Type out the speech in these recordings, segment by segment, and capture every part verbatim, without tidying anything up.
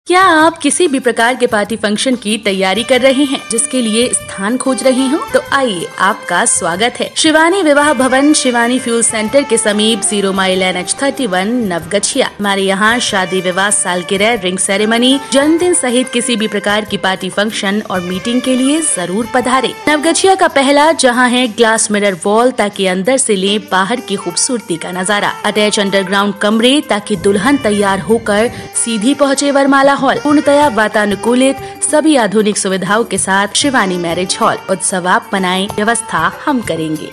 क्या आप किसी भी प्रकार के पार्टी फंक्शन की तैयारी कर रहे हैं, जिसके लिए स्थान खोज रहे हो? तो आइए, आपका स्वागत है शिवानी विवाह भवन, शिवानी फ्यूल सेंटर के समीप, zero mile N H thirty one, Navgachhia. हमारे यहाँ शादी, विवाह, सालगिरह, रिंग सेरेमनी, जन्मदिन सहित किसी भी प्रकार की पार्टी फंक्शन और मीटिंग के लिए जरूर पधारे। नवगछिया का पहला जहाँ है ग्लास मिरर वॉल, ताकि अंदर से ले बाहर की खूबसूरती का नजारा। अटैच अंडरग्राउंड कमरे, ताकि दुल्हन तैयार होकर सीधी पहुँचे वरमाला हॉल। पूर्णतया वातानुकूलित, सभी आधुनिक सुविधाओं के साथ शिवानी मैरिज हॉल। उत्सव आप मनाएं, व्यवस्था हम करेंगे।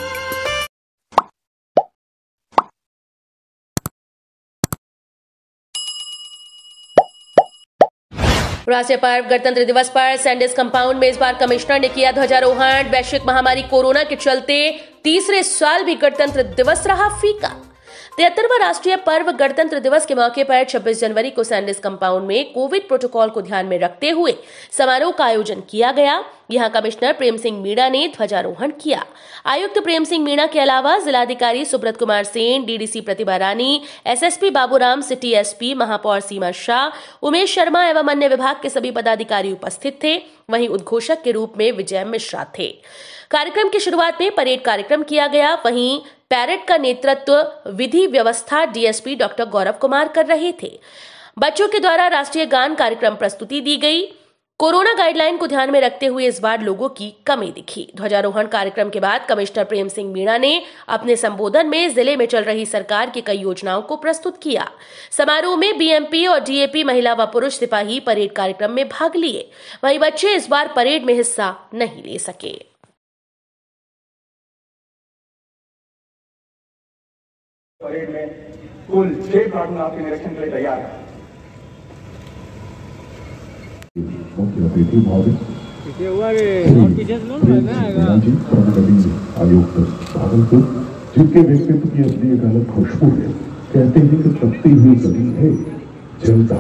राष्ट्रीय पर्व गणतंत्र दिवस पर सैंडिस कंपाउंड में इस बार कमिश्नर ने किया ध्वजारोहण। वैश्विक महामारी कोरोना के चलते तीसरे साल भी गणतंत्र दिवस रहा फीका। तिहत्तरवां राष्ट्रीय पर्व गणतंत्र दिवस के मौके पर छब्बीस जनवरी को सैंडिस कंपाउंड में कोविड प्रोटोकॉल को ध्यान में रखते हुए समारोह का आयोजन किया गया। यहां कमिश्नर प्रेम सिंह मीणा ने ध्वजारोहण किया। आयुक्त प्रेम सिंह मीणा के अलावा जिलाधिकारी Subrat Kumar Sen, DDC Pratibha Rani, SSP Baburam, city SP महापौर सीमा शाह, उमेश शर्मा एवं अन्य विभाग के सभी पदाधिकारी उपस्थित थे। वहीं उद्घोषक के रूप में विजय मिश्रा थे। कार्यक्रम की शुरुआत में परेड कार्यक्रम किया गया। वहीं पैरेड का नेतृत्व विधि व्यवस्था डीएसपी डॉक्टर गौरव कुमार कर रहे थे। बच्चों के द्वारा राष्ट्रीय गान कार्यक्रम प्रस्तुति दी गई। कोरोना गाइडलाइन को ध्यान में रखते हुए इस बार लोगों की कमी दिखी। ध्वजारोहण कार्यक्रम के बाद कमिश्नर प्रेम सिंह मीणा ने अपने संबोधन में जिले में चल रही सरकार की कई योजनाओं को प्रस्तुत किया। समारोह में बीएमपी और डीएपी महिला व पुरुष सिपाही परेड कार्यक्रम में भाग लिए। वहीं बच्चे इस बार परेड में हिस्सा नहीं ले सके। परेड में कुल छह प्लाटून आपके निरीक्षण के लिए तैयार है। भागलपुर, जिनके व्यक्तित्व की अपनी एक अलग खुशबू है। कहते हैं कि तपती हुई जमीन है जलता।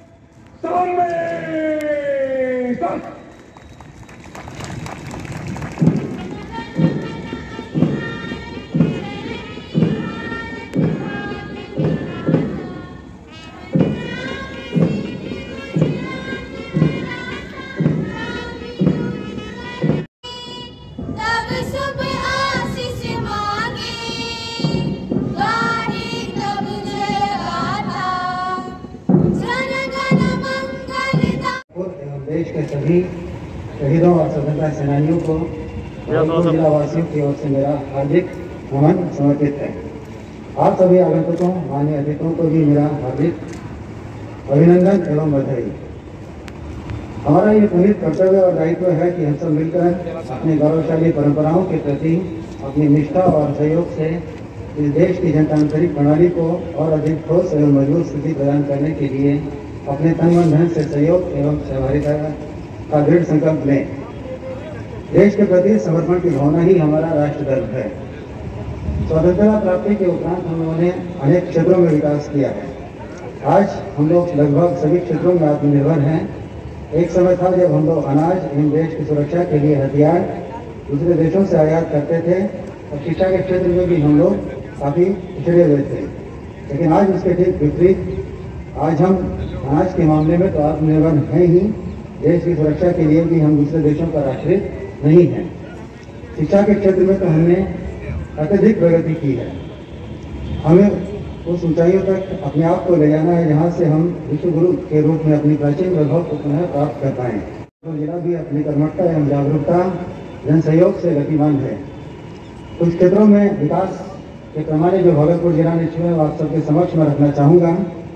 देश के सभी शहीदों और स्वतंत्रता सेनानियों को जिलावासियों की ओर से मेरा हार्दिक नमन समर्पित है। आप सभी आगंतुकों, माननीय अतिथियों को भी मेरा हार्दिक अभिनंदन एवं बधाई। हमारा ये पुनीत कर्तव्य और दायित्व है कि हम सब मिलकर अपनी गौरवशाली परंपराओं के प्रति अपनी निष्ठा और सहयोग से इस देश की जनतांत्रिक प्रणाली को और अधिक ठोस एवं मजबूत स्थिति प्रदान करने के लिए अपने तन मन धन से सहयोग एवं सहभागिता का दृढ़ संकल्प लें। देश के प्रति समर्पण की भावना ही हमारा राष्ट्र धर्म है। स्वतंत्रता प्राप्ति के उपरांत हम लोगों ने अनेक क्षेत्रों में विकास किया है। आज हम लोग लगभग सभी क्षेत्रों में आत्मनिर्भर हैं। एक समय था जब हम लोग अनाज एवं देश की सुरक्षा के लिए हथियार दूसरे देशों से आयात करते थे और शिक्षा के क्षेत्र में भी हम लोग काफी पिछड़े हुए थे। लेकिन आज उसके ठीक विपरीत, आज हम अनाज के मामले में तो आत्मनिर्भर हैं ही, देश की सुरक्षा के लिए भी हम दूसरे देशों पर आश्रित नहीं हैं। शिक्षा के क्षेत्र में तो हमने अत्यधिक प्रगति की है। हमें उस ऊंचाइयों तक अपने आप को ले जाना है जहां से हम विश्व गुरु के रूप में अपनी प्राचीन वैभव को पुनः प्राप्त कर पाएं। तो जिला भी अपनी कर्मठता एवं जागरूकता, जन सहयोग से गतिमान है। कुछ क्षेत्रों में विकास के पैमाने जो भागलपुर जिला ने छुए, आप सबके समक्ष में रखना चाहूँगा।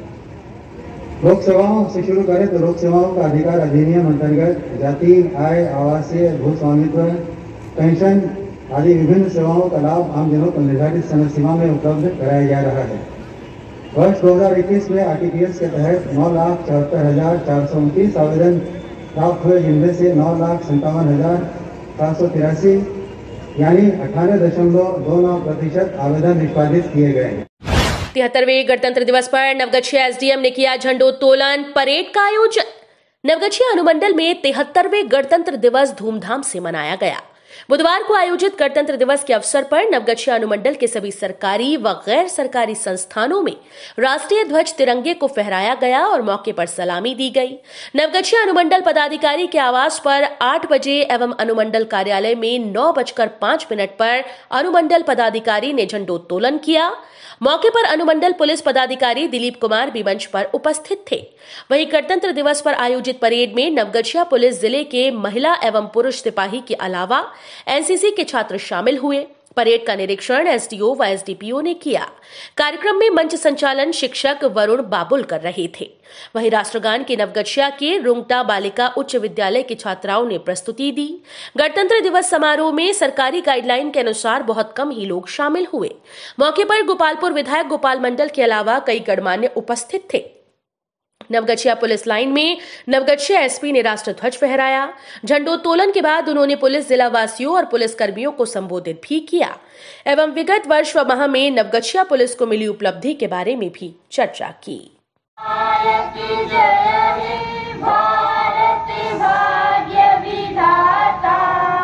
लोक सेवाओं से शुरू करें तो लोक सेवाओं का अधिकार अधिनियम अंतर्गत जाति, आय, आवासीय, भू स्वामित्व, पेंशन आदि विभिन्न सेवाओं का लाभ आम जनों को निर्धारित समय सीमा में उपलब्ध कराया जा रहा है। वर्ष दो हज़ार इक्कीस में आरटीपीएस के तहत नौ लाख चौहत्तर हजार चार सौ उनतीस आवेदन प्राप्त हुए, जिनमें से नौ लाख संतावन हजार सात सौ तिरासी यानी अठारह दशमलव दो नौ प्रतिशत आवेदन निष्पादित किए गए हैं। तिहत्तरवें गणतंत्र दिवस पर नवगछिया एसडीएम ने किया झंडोत्तोलन। परेड का आयोजन। नवगछिया अनुमंडल में तिहत्तरवें गणतंत्र दिवस धूमधाम से मनाया गया। बुधवार को आयोजित गणतंत्र दिवस के अवसर पर नवगछिया अनुमंडल के सभी सरकारी व गैर सरकारी संस्थानों में राष्ट्रीय ध्वज तिरंगे को फहराया गया और मौके पर सलामी दी गई। नवगछिया अनुमंडल पदाधिकारी के आवास पर आठ बजे एवं अनुमंडल कार्यालय में नौ बजकर पांच मिनट पर अनुमंडल पदाधिकारी ने झंडोत्तोलन किया। मौके पर अनुमंडल पुलिस पदाधिकारी दिलीप कुमार भी मंच पर उपस्थित थे। वहीं गणतंत्र दिवस पर आयोजित परेड में नवगछिया पुलिस जिले के महिला एवं पुरुष सिपाही के अलावा एनसीसी के छात्र शामिल हुए। परेड का निरीक्षण एसडीओ व एसडीपीओ ने किया। कार्यक्रम में मंच संचालन शिक्षक वरुण बाबुल कर रहे थे। वहीं राष्ट्रगान के नवगछिया के रुंगटा बालिका उच्च विद्यालय की छात्राओं ने प्रस्तुति दी। गणतंत्र दिवस समारोह में सरकारी गाइडलाइन के अनुसार बहुत कम ही लोग शामिल हुए। मौके पर गोपालपुर विधायक गोपाल मंडल के अलावा कई गणमान्य उपस्थित थे। नवगछिया पुलिस लाइन में नवगछिया एसपी ने राष्ट्र ध्वज फहराया। झंडोत्तोलन के बाद उन्होंने पुलिस जिला वासियों और पुलिस कर्मियों को संबोधित भी किया एवं विगत वर्ष व माह में नवगछिया पुलिस को मिली उपलब्धि के बारे में भी चर्चा की। भारत जय हे भारत भाग्य विधाता,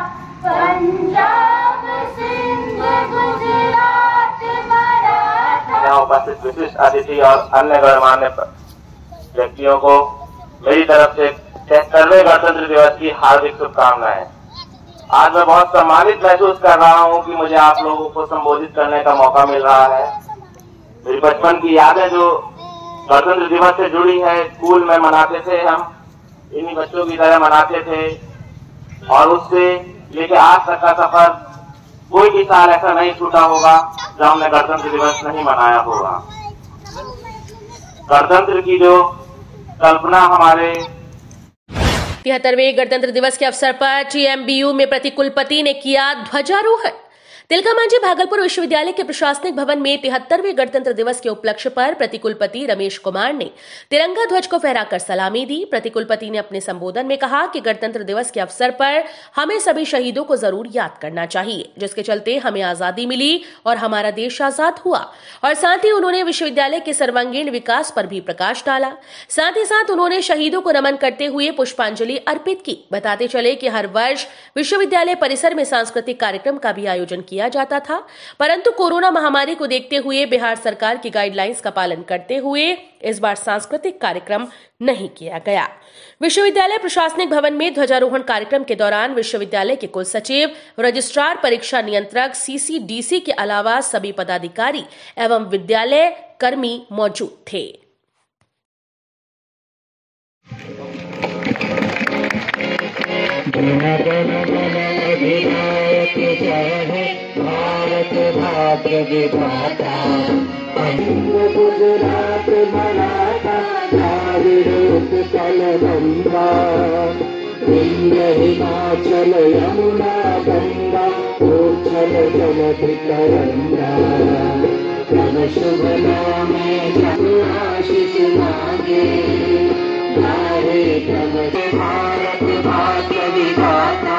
पंजाब सिंध गुजरात मराठा। यहाँ उपस्थित विशिष्ट अतिथि और अन्य गणमान्य व्यक्तियों को मेरी तरफ से तिहत्तरवें गणतंत्र दिवस की हार्दिक शुभकामनाएं। आज मैं बहुत सम्मानित महसूस कर रहा हूं कि मुझे आप लोगों को संबोधित करने का मौका मिल रहा है। मेरी बचपन की यादें जो गणतंत्र दिवस से जुड़ी है, स्कूल में मनाते थे, हम इन्हीं बच्चों की तरह मनाते थे और उससे लेके आज तक का सफर कोई भी साल ऐसा नहीं छूटा होगा जब हमने गणतंत्र दिवस नहीं मनाया होगा। गणतंत्र की जो कल्पना हमारे तिहत्तरवें गणतंत्र दिवस के अवसर पर टीएमबीयू में प्रतिकुलपति ने किया ध्वजारोहण। तिलका मांझी भागलपुर विश्वविद्यालय के प्रशासनिक भवन में तिहत्तरवें गणतंत्र दिवस के उपलक्ष्य पर प्रतिकुलपति रमेश कुमार ने तिरंगा ध्वज को फहराकर सलामी दी। प्रतिकुलपति ने अपने संबोधन में कहा कि गणतंत्र दिवस के अवसर पर हमें सभी शहीदों को जरूर याद करना चाहिए, जिसके चलते हमें आजादी मिली और हमारा देश आजाद हुआ। और साथ ही उन्होंने विश्वविद्यालय के सर्वांगीण विकास पर भी प्रकाश डाला। साथ ही साथ उन्होंने शहीदों को नमन करते हुए पुष्पांजलि अर्पित की। बताते चले कि हर वर्ष विश्वविद्यालय परिसर में सांस्कृतिक कार्यक्रम का भी आयोजन किया जाता था, परंतु कोरोना महामारी को देखते हुए बिहार सरकार की गाइडलाइंस का पालन करते हुए इस बार सांस्कृतिक कार्यक्रम नहीं किया गया। विश्वविद्यालय प्रशासनिक भवन में ध्वजारोहण कार्यक्रम के दौरान विश्वविद्यालय के कुल सचिव, रजिस्ट्रार, परीक्षा नियंत्रक, सीसीडीसी के अलावा सभी पदाधिकारी एवं विद्यालय कर्मी मौजूद थे। भारत भाग्य विधाता, गुजरात मराठा, द्राविड़ उत्कल बंगा, विंध्य हिमाचल यमुना गंगा, उच्छल जलधि तरंगा, तब शुभ नामे जब आशीष मांगे, गाहे तब भारत भाग्य विधाता।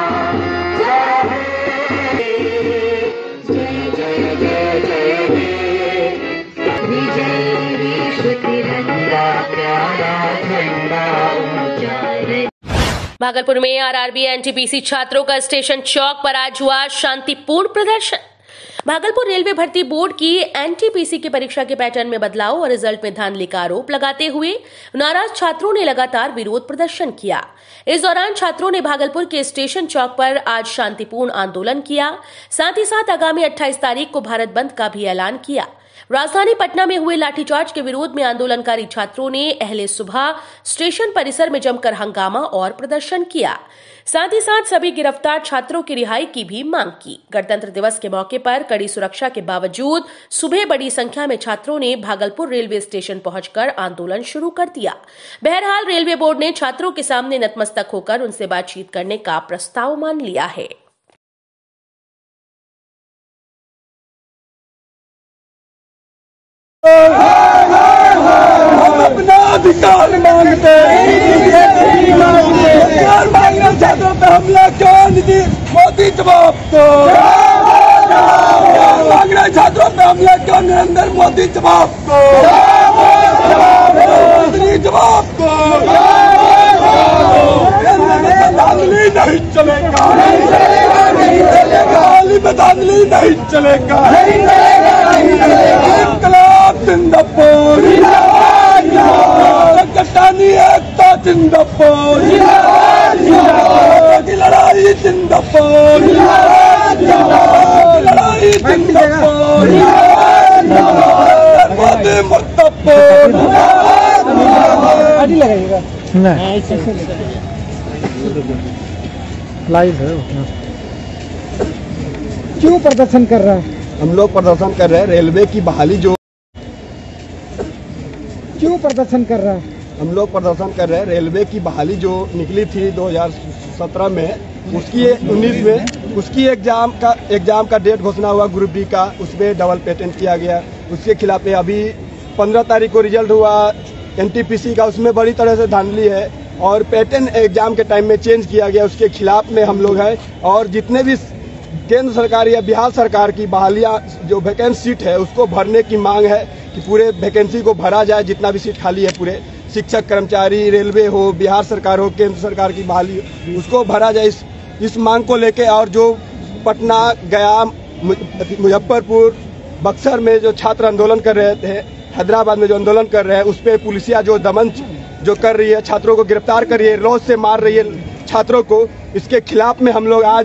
भागलपुर में आरआरबी एनटीपीसी छात्रों का स्टेशन चौक पर आज हुआ शांतिपूर्ण प्रदर्शन। भागलपुर रेलवे भर्ती बोर्ड की एनटीपीसी की परीक्षा के पैटर्न में बदलाव और रिजल्ट में धांधली का आरोप लगाते हुए नाराज छात्रों ने लगातार विरोध प्रदर्शन किया। इस दौरान छात्रों ने भागलपुर के स्टेशन चौक पर आज शांतिपूर्ण आंदोलन किया। साथ ही साथ आगामी अट्ठाईस तारीख को भारत बंद का भी ऐलान किया। राजधानी पटना में हुए लाठीचार्ज के विरोध में आंदोलनकारी छात्रों ने अहले सुबह स्टेशन परिसर में जमकर हंगामा और प्रदर्शन किया। साथ ही साथ सभी गिरफ्तार छात्रों की रिहाई की भी मांग की। गणतंत्र दिवस के मौके पर कड़ी सुरक्षा के बावजूद सुबह बड़ी संख्या में छात्रों ने भागलपुर रेलवे स्टेशन पहुंचकर आंदोलन शुरू कर दिया। बहरहाल रेलवे बोर्ड ने छात्रों के सामने नतमस्तक होकर उनसे बातचीत करने का प्रस्ताव मान लिया है। हम अपना अधिकार मांगते अधिकार मांगने छात्रों पे हमला क्यों नहीं? मोदी जवाब दो। मांगने छात्रों पे हमला क्यों? नरेंद्र मोदी जवाब दो। मोदी जवाब दो। नहीं चलेगा। धांधली में धांधली नहीं चलेगा, नहीं चलेगा, नहीं चलेगा। इनकलाब जिंदाबाद, जिंदाबाद, जिंदाबाद। संगठनी एकता जिंदाबाद, जिंदाबाद, जिंदाबाद। की लड़ाई जिंदाबाद, जिंदाबाद, जिंदाबाद। लड़ाई जिंदाबाद, जिंदाबाद, जिंदाबाद। मोदी मुर्दाबाद, जिंदाबाद, जिंदाबाद। लगाइएगा लाइव है। क्यों प्रदर्शन कर रहा है? हम लोग प्रदर्शन कर रहे हैं रेलवे की बहाली जो क्यों प्रदर्शन कर रहा है? हम लोग प्रदर्शन कर रहे हैं रेलवे की बहाली जो निकली थी दो हज़ार सत्रह में, उसकी उन्नीस में उसकी एग्जाम का एग्जाम का डेट घोषणा हुआ ग्रुप डी का, उसमें डबल पेटेंट किया गया। उसके खिलाफ अभी पंद्रह तारीख को रिजल्ट हुआ एनटीपीसी का, उसमें बड़ी तरह से धांधली है और पैटर्न एग्जाम के टाइम में चेंज किया गया, उसके खिलाफ में हम लोग हैं। और जितने भी केंद्र सरकार या बिहार सरकार की बहालियां जो वैकेंसी सीट है उसको भरने की मांग है कि पूरे वैकेंसी को भरा जाए, जितना भी सीट खाली है पूरे शिक्षक कर्मचारी, रेलवे हो, बिहार सरकार हो, केंद्र सरकार की बहाली उसको भरा जाए। इस, इस मांग को लेके और जो पटना, गया, मुजफ्फरपुर, बक्सर में जो छात्र आंदोलन कर रहे थे, हैदराबाद में जो आंदोलन कर रहे हैं, उस पर पुलिसिया जो दमन जो कर रही है, छात्रों को गिरफ्तार कर रही है, रोज से मार रही है छात्रों को, इसके खिलाफ में हम लोग आज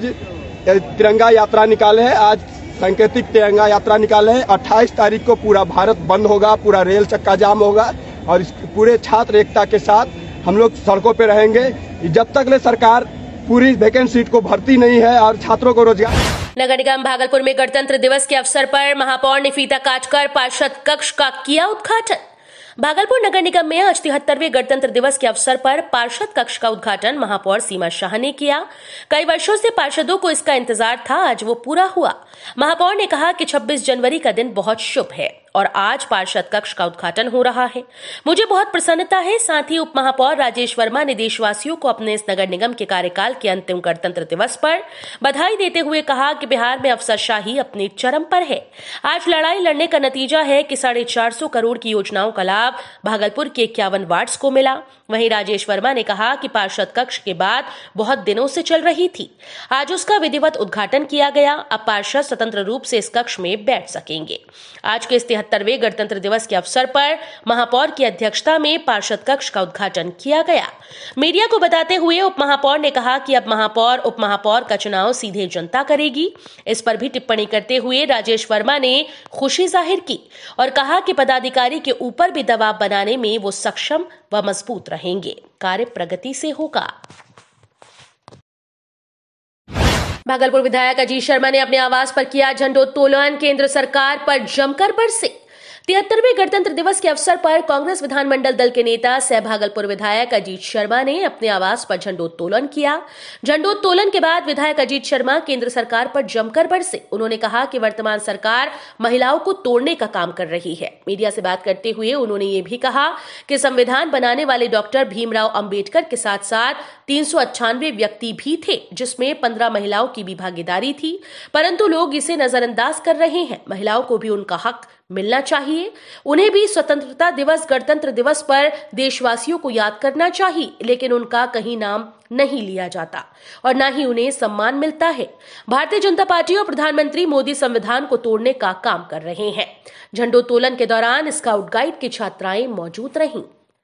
तिरंगा यात्रा निकाले हैं। आज सांकेतिक तिरंगा यात्रा निकाले हैं। अट्ठाईस तारीख को पूरा भारत बंद होगा, पूरा रेल चक्का जाम होगा और इस पूरे छात्र एकता के साथ हम लोग सड़कों पे रहेंगे जब तक ले सरकार पूरी वैकेंसी सीट को भरती नहीं है और छात्रों को रोजगार। नगर निगम भागलपुर में गणतंत्र दिवस के अवसर पर महापौर ने फीता काटकर पार्षद कक्ष का किया उद्घाटन। भागलपुर नगर निगम में आज तिहत्तरवें गणतंत्र दिवस के अवसर पर पार्षद कक्ष का उद्घाटन महापौर सीमा शाह ने किया। कई वर्षों से पार्षदों को इसका इंतजार था, आज वो पूरा हुआ। महापौर ने कहा कि छब्बीस जनवरी का दिन बहुत शुभ है और आज पार्षद कक्ष का उद्घाटन हो रहा है। मुझे बहुत प्रसन्नता है। साथ ही उप महापौर राजेश वर्मा ने देशवासियों को अपने इस नगर निगम के कार्यकाल के अंतिम गणतंत्र दिवस पर बधाई देते हुए कहा कि बिहार में अफसरशाही अपने चरम पर है। आज लड़ाई लड़ने का नतीजा है कि साढ़े चार सौ करोड़ की योजनाओं का लाभ भागलपुर के इक्यावन वार्ड्स को मिला। वहीं राजेश वर्मा ने कहा कि पार्षद कक्ष के बाद बहुत दिनों से चल रही थी, आज उसका विधिवत उद्घाटन किया गया। अब पार्षद स्वतंत्र रूप से इस कक्ष में बैठ सकेंगे। आज के इस तिहत्तरवें गणतंत्र दिवस के अवसर पर महापौर की अध्यक्षता में पार्षद कक्ष का उद्घाटन किया गया। मीडिया को बताते हुए उप महापौर ने कहा कि अब महापौर उप महापौर का चुनाव सीधे जनता करेगी। इस पर भी टिप्पणी करते हुए राजेश वर्मा ने खुशी जाहिर की और कहा कि पदाधिकारी के ऊपर भी दबाव बनाने में वो सक्षम व मजबूत रहेंगे। कार्य प्रगति से होगा। भागलपुर विधायक अजीत शर्मा ने अपने आवास पर किया झंडोत्तोलन, केंद्र सरकार पर जमकर बरसे। तिहत्तरवें गणतंत्र दिवस के अवसर पर कांग्रेस विधानमंडल दल के नेता सह भागलपुर विधायक अजीत शर्मा ने अपने आवास पर झंडोत्तोलन किया। झंडोत्तोलन के बाद विधायक अजीत शर्मा केंद्र सरकार पर जमकर बरसे। उन्होंने कहा कि वर्तमान सरकार महिलाओं को तोड़ने का काम कर रही है। मीडिया से बात करते हुए उन्होंने ये भी कहा कि संविधान बनाने वाले डॉक्टर भीमराव अंबेडकर के साथ साथ तीन सौ अट्ठानवे व्यक्ति भी थे, जिसमें पंद्रह महिलाओं की भी भागीदारी थी, परंतु लोग इसे नजरअंदाज कर रहे हैं। महिलाओं को भी उनका हक मिलना चाहिए। उन्हें भी स्वतंत्रता दिवस, गणतंत्र दिवस पर देशवासियों को याद करना चाहिए, लेकिन उनका कहीं नाम नहीं लिया जाता और न ही उन्हें सम्मान मिलता है। भारतीय जनता पार्टी और प्रधानमंत्री मोदी संविधान को तोड़ने का काम कर रहे हैं। झंडोत्तोलन के दौरान स्काउट गाइड की छात्राएं मौजूद रहीं।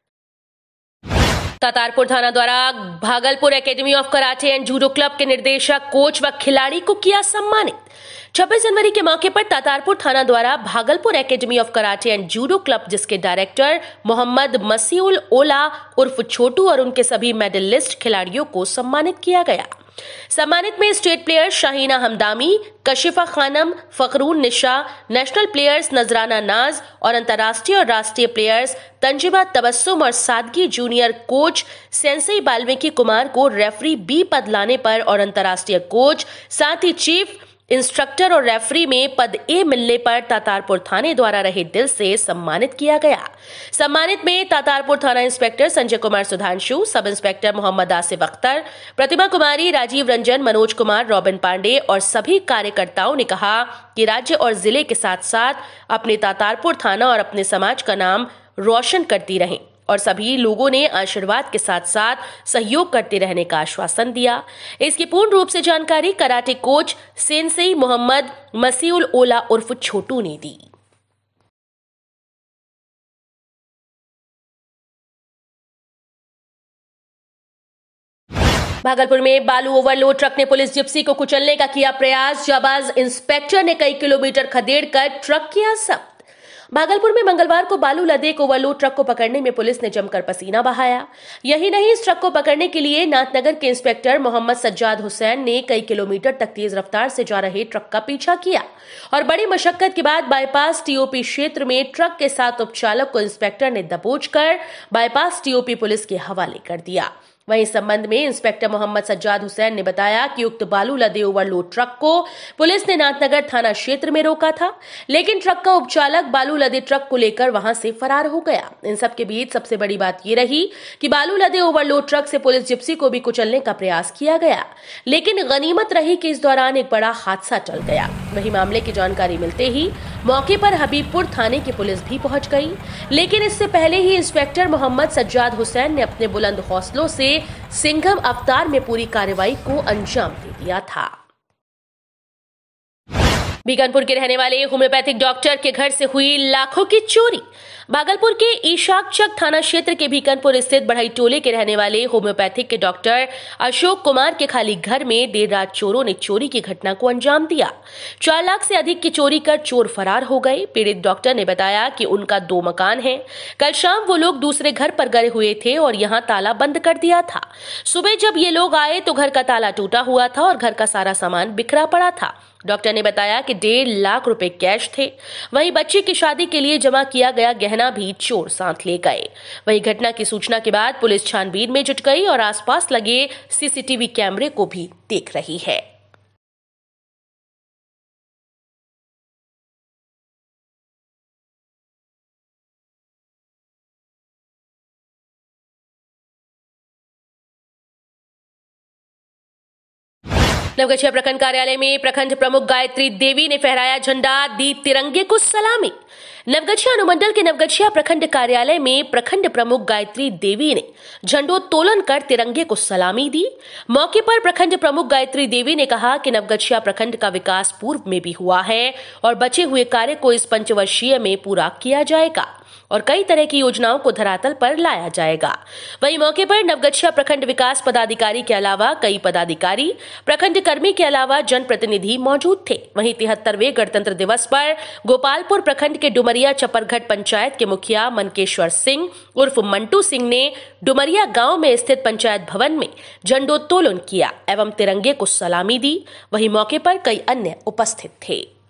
तातारपुर थाना द्वारा Bhagalpur academy of karate and judo club के निर्देशक, कोच व खिलाड़ी को किया सम्मानित। छब्बीस जनवरी के मौके पर तातारपुर थाना द्वारा Bhagalpur academy of karate and judo club, जिसके डायरेक्टर मोहम्मद मसीउल ओला उर्फ छोटू और उनके सभी मेडलिस्ट खिलाड़ियों को सम्मानित किया गया। सम्मानित में state players Shahina Hamdami, Kashifa Khanam, Fakhrun Nisha, national players Nazrana Naz और अंतर्राष्ट्रीय और राष्ट्रीय प्लेयर्स तंजिबा तबस्सुम और Sadgi junior coach sensei Balmiki Kumar को रेफरी बी पद लाने पर और अंतर्राष्ट्रीय कोच साथ ही चीफ इंस्ट्रक्टर और रेफरी में पद ए मिलने पर तातारपुर थाने द्वारा रहे दिल से सम्मानित किया गया। सम्मानित में तातारपुर थाना inspector Sanjay Kumar Sudhanshu, sub inspector Mohammad Asif Akhtar, Pratima Kumari, Rajeev Ranjan, Manoj Kumar, Robin Pandey और सभी कार्यकर्ताओं ने कहा कि राज्य और जिले के साथ साथ अपने तातारपुर थाना और अपने समाज का नाम रोशन करती रहें और सभी लोगों ने आशीर्वाद के साथ साथ सहयोग करते रहने का आश्वासन दिया। इसकी पूर्ण रूप से जानकारी karate coach sensei Mohammad Masiul Ola उर्फ छोटू ने दी। भागलपुर में बालू ओवरलोड ट्रक ने पुलिस जिप्सी को कुचलने का किया प्रयास। जाबाज इंस्पेक्टर ने कई किलोमीटर खदेड़कर ट्रक किया जब्त। भागलपुर में मंगलवार को बालू लदे एक ओवरलोड ट्रक को पकड़ने में पुलिस ने जमकर पसीना बहाया। यही नहीं, इस ट्रक को पकड़ने के लिए नाथनगर के इंस्पेक्टर मोहम्मद सज्जाद हुसैन ने कई किलोमीटर तक तेज रफ्तार से जा रहे ट्रक का पीछा किया और बड़ी मशक्कत के बाद बाईपास टीओपी क्षेत्र में ट्रक के साथ उपचालक को इंस्पेक्टर ने दबोचकर बाईपास टीओपी पुलिस के हवाले कर दिया। वहीं इस संबंध में इंस्पेक्टर मोहम्मद सज्जाद हुसैन ने बताया कि उक्त बालू लदे ओवरलोड ट्रक को पुलिस ने नाथनगर थाना क्षेत्र में रोका था, लेकिन ट्रक का उपचालक बालू लदे ट्रक को लेकर वहां से फरार हो गया। इन सब के बीच सबसे बड़ी बात यह रही कि बालू लदे ओवरलोड ट्रक से पुलिस जिप्सी को भी कुचलने का प्रयास किया गया, लेकिन गनीमत रही कि इस दौरान एक बड़ा हादसा टल गया। वहीं मामले की जानकारी मिलते ही मौके पर हबीबपुर थाने की पुलिस भी पहुंच गई, लेकिन इससे पहले ही इंस्पेक्टर मोहम्मद सज्जाद हुसैन ने अपने बुलंद हौसलों से सिंघम अवतार में पूरी कार्रवाई को अंजाम दे दिया था। बीकानपुर के रहने वाले होम्योपैथिक डॉक्टर के घर से हुई लाखों की चोरी। भागलपुर के ईशाकचक थाना क्षेत्र के बीकानपुर स्थित बढ़ई टोले के रहने वाले होम्योपैथिक के डॉक्टर अशोक कुमार के खाली घर में देर रात चोरों ने चोरी की घटना को अंजाम दिया। चार लाख से अधिक की चोरी कर चोर फरार हो गए। पीड़ित डॉक्टर ने बताया कि उनका दो मकान है। कल शाम वो लोग दूसरे घर पर गए हुए थे और यहाँ ताला बंद कर दिया था। सुबह जब ये लोग आए तो घर का ताला टूटा हुआ था और घर का सारा सामान बिखरा पड़ा था। डॉक्टर ने बताया कि डेढ़ लाख रुपए कैश थे। वहीं बच्चे की शादी के लिए जमा किया गया गहना भी चोर साथ ले गए। वहीं घटना की सूचना के बाद पुलिस छानबीन में जुट गई और आसपास लगे सीसीटीवी कैमरे को भी देख रही है। नवगछिया प्रखंड कार्यालय में प्रखंड प्रमुख गायत्री देवी ने फहराया झंडा, दी तिरंगे को सलामी। नवगछिया अनुमंडल के नवगछिया प्रखंड कार्यालय में प्रखंड प्रमुख गायत्री देवी ने झंडोत्तोलन कर तिरंगे को सलामी दी। मौके पर प्रखंड प्रमुख गायत्री देवी ने कहा कि नवगछिया प्रखंड का विकास पूर्व में भी हुआ है और बचे हुए कार्य को इस पंचवर्षीय में पूरा किया जाएगा और कई तरह की योजनाओं को धरातल पर लाया जाएगा। वहीं मौके पर नवगछिया प्रखंड विकास पदाधिकारी के अलावा कई पदाधिकारी, प्रखंड कर्मी के अलावा जनप्रतिनिधि मौजूद थे। वहीं तिहत्तरवें गणतंत्र दिवस पर गोपालपुर प्रखंड के डुमरिया चपरघट पंचायत के मुखिया मनकेश्वर सिंह उर्फ मंटू सिंह ने डुमरिया गांव में स्थित पंचायत भवन में झंडोत्तोलन किया एवं तिरंगे को सलामी दी। वहीं मौके पर कई अन्य उपस्थित थे।